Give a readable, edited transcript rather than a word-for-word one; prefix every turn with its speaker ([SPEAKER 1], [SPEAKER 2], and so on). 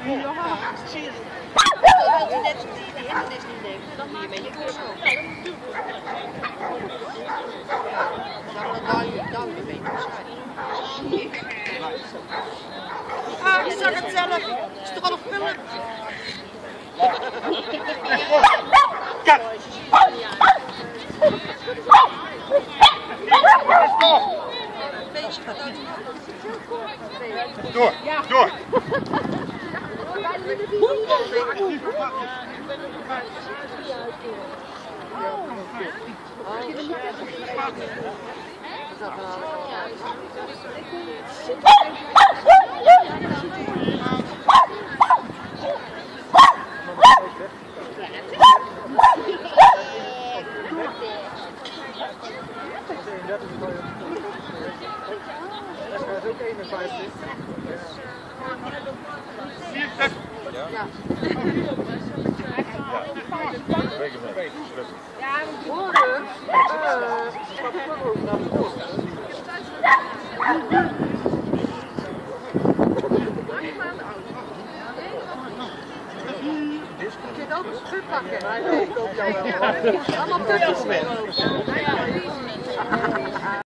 [SPEAKER 1] Zie je? Dat hij net die internet niet neemt, dan moet je met je cursus ook. Dan weer beter waarschijnlijk. Ah, ik zag het zelf. Het is toch al een film?
[SPEAKER 2] Kijk! Door, door! Dat is ook 51. Ja. Je kunt ook een schut pakken. Allemaal puntjes.